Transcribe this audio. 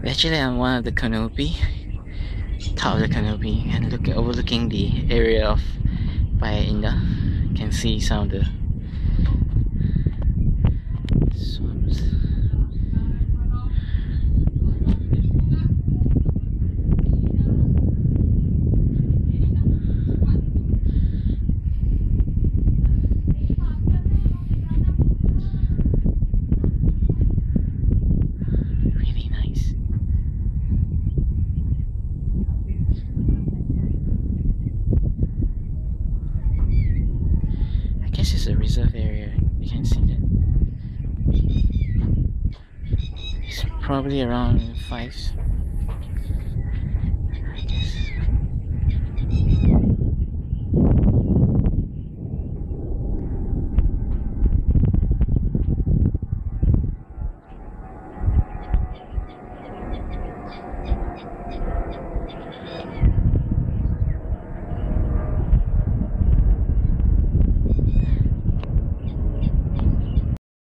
Actually, on one of the canopy, top of the canopy, and overlooking the area of Paya Indah. You can see some of the swamps. Really nice. I guess it's a reserve area. You can see that. It's probably around 5